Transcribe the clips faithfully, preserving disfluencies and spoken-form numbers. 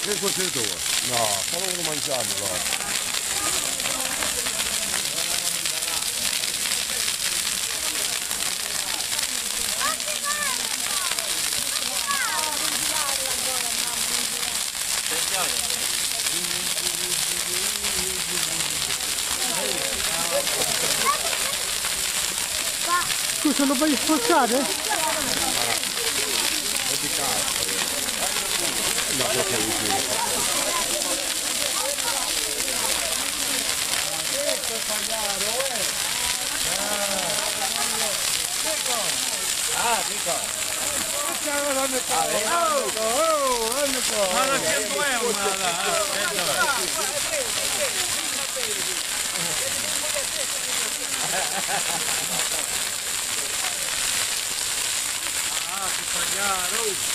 che cos'è tuo? No, solo uno mangiando là. Scusa, lo voglio spostare? È di cazzo. No, proprio vicino. Ah, dico. Ma la cento euro, ah, si tagliarono.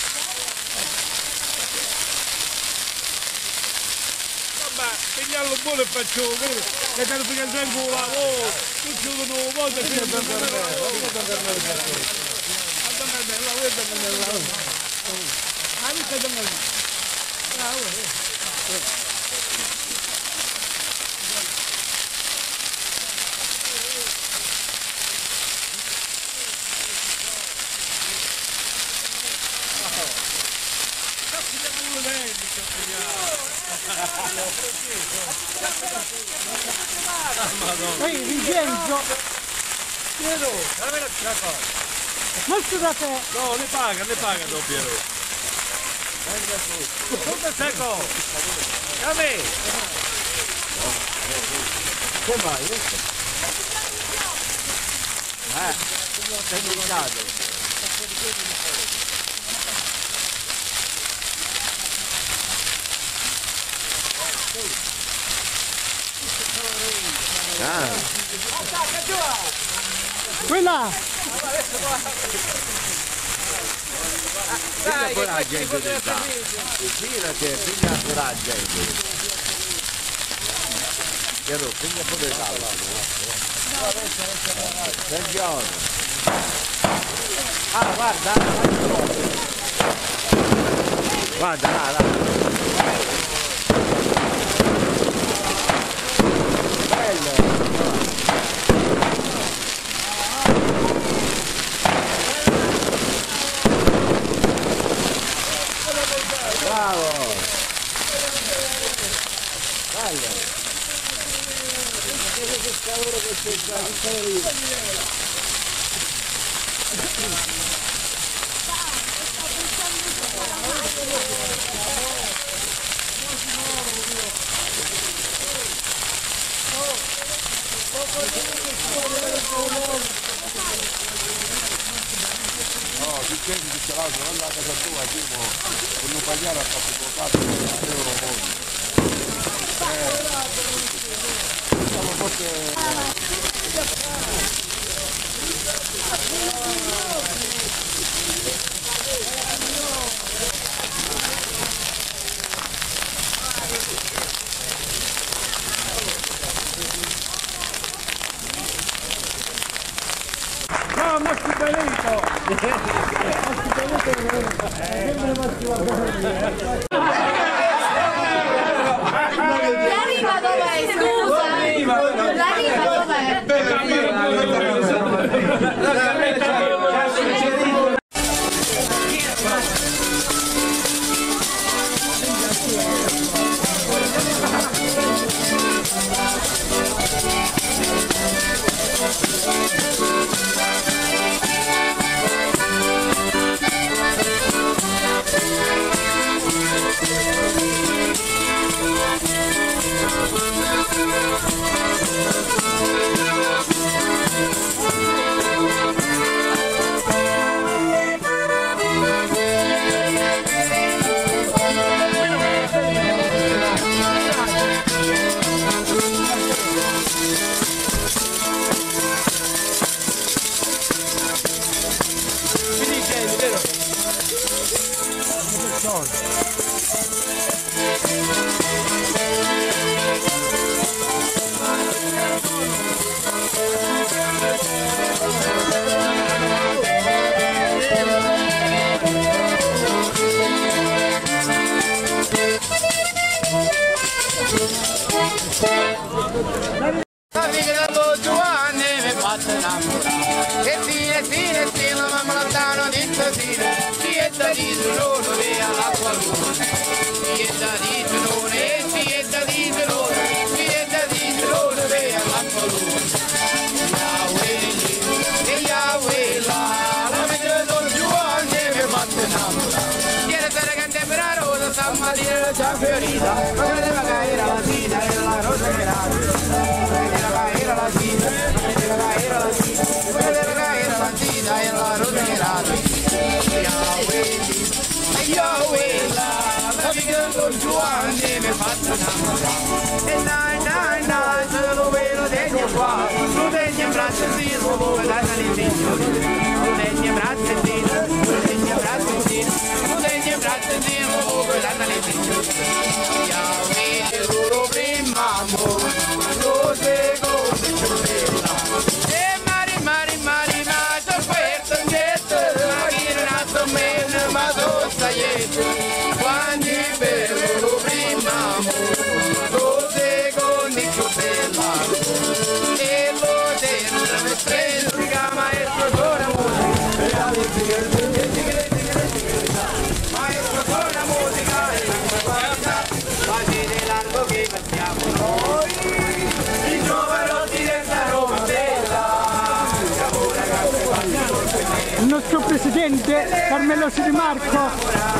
Vabbè, pigliarlo buono e faccio vedere, che te lo pigliano sempre un lavoro, tu ci sono un po' di tempo per me, non per me. La vuelta con el lado. A mí se toma el lado. Ehi, Vincenzo! Piero, dammi la cosa. Molto da te! No, le paga, le paga dopo Piero. Come secco? A me! Che vai? Eh, sei bucato. Ah. Quella! Figlia pure la gente del là. Figlia che figlia pure la gente. Piero, figlia pure là. Attenzione. Ah, guarda. Guarda, là, là. Bello. Bravo! Bello! Che cavolo che c'è no, ti chiedi di l'altro, non la casa tua, tipo, con un pagliare ha fatto pocato un euro mondo. Eh, diciamo forse... Ciao Maschi Benito! La riva dov'è? Scusa! La riva dov'è? La figlia dello Giovanni mi faccio innamorare. E fine, fine, fine, ma me lontano di Tosino. Si è da di Gironone via l'acqua luna. Si è da di Gironone, si è da di Gironone, si è da di Gironone via l'acqua luna. Yahweh, e Yahweh, la figlia dello Giovanni mi faccio innamorare. Quiere ser cante per la rosa, stamattina già fiorita. Ma che deve caire la vita e la rosa che era. Era la vita, era la era la vita, era la vita e la roserata. Yahweh, Yahweh, la figlia del Giovanni mi faccio innamorare. E dai, dai, dai, se lo vedo dentro qua, lo degno in braccio e si lo dai dall'inizio. Lo degno in braccio e si, lo degno in braccio e si, lo degno in braccio e si lo dai dall'inizio. Yahweh, loro prima amore, lo seguo. E mari, mari, mari, ma c'ho questo oggetto, ma chi non ha sommesso, ma so saietto. Quando è bello lo prima amore, lo secondo più bella. E lo devo dove preso, si chiama maestro con musica. Maestro con musica e la qualità, facete largo che passiamo noi. I giovanotti della Roma bella. Il nostro presidente Carmelo Di Marco.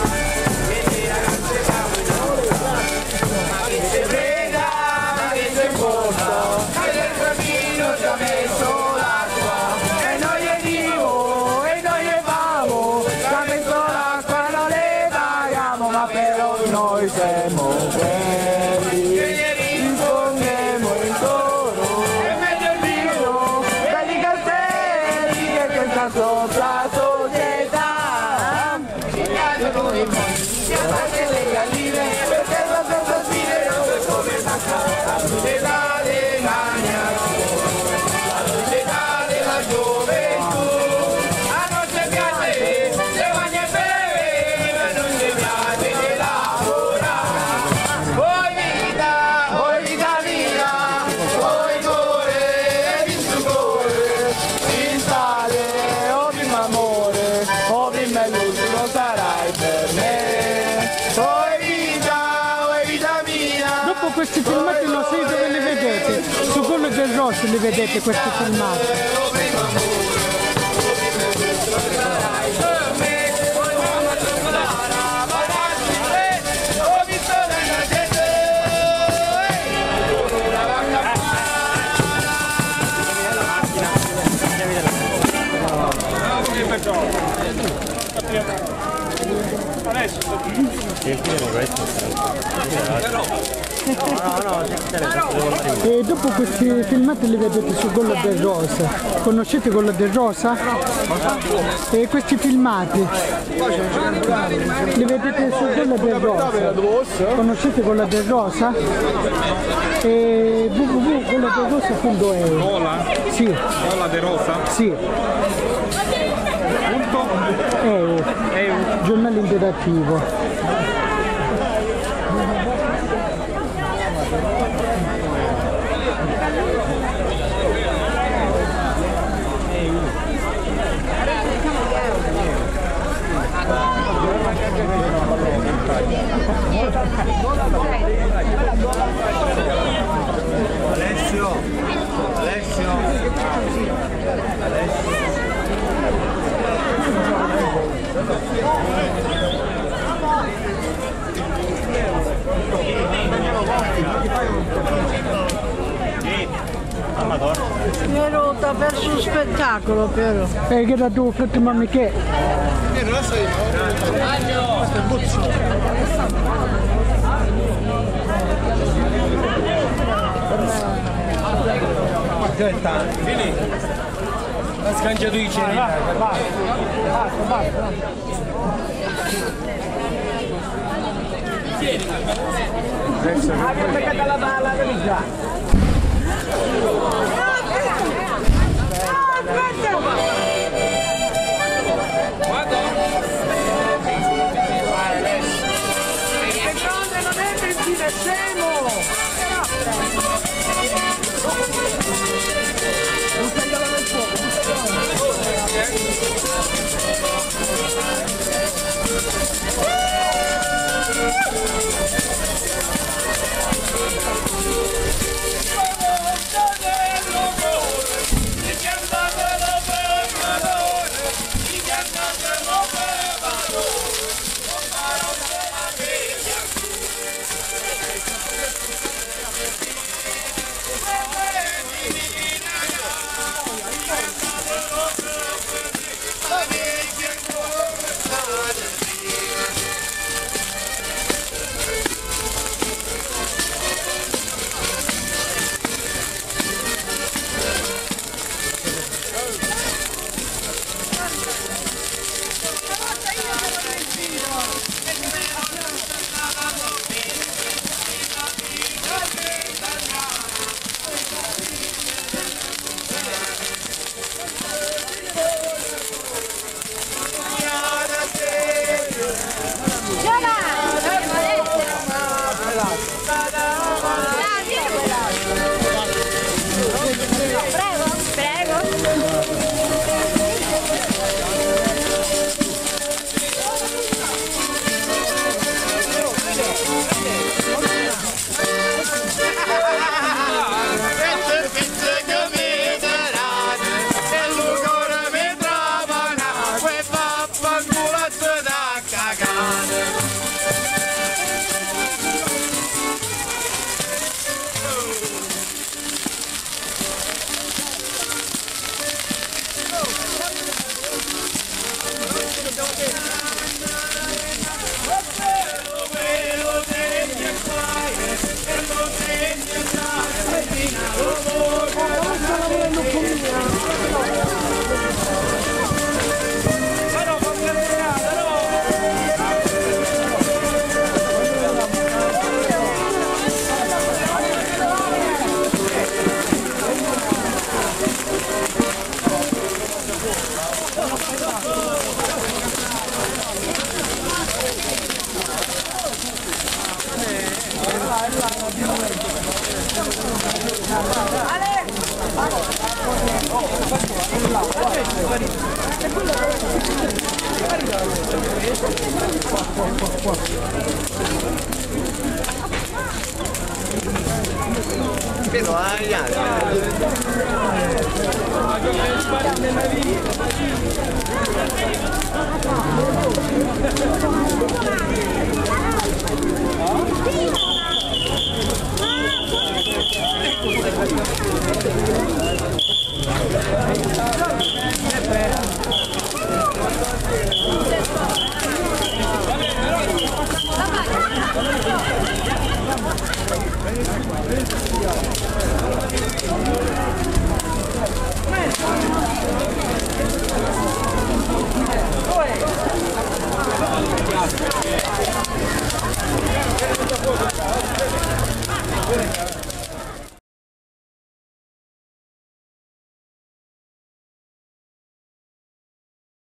Noi siamo quelli che ritorniamo intorno e meglio il vino, belli cartelli che questa sopra società pigliano i mondi, anche le galline, perché la stessa fine non è come una casa e la legagna, l'età della gioventù. A noi ci piace, le magne beve, ma non ci piace la. Dopo questi filmati non so dove li vedete, su quello del Rosso li vedete questi filmati. E dopo questi filmati li vedete su Gollo del Rosa. Conoscete Gollo del Rosa? E questi filmati li vedete su Gollo del Rosa. Conoscete Gollo del Rosa? E w w w punto gollo del rosa punto e u. Gola? Sì. Gola de Rosa? Sì. Punto? E U. E U. Giornale interattivo. Alessio, Alessio, Alessio. Ero da verso un spettacolo però. E che da tu fratto mamma che? Vieni! La scangiatrice! Basta, basta, basta! Vieni! Ah, che peccata la palla, vedi già! Guarda! E non è benzina, scemo! Però agli altri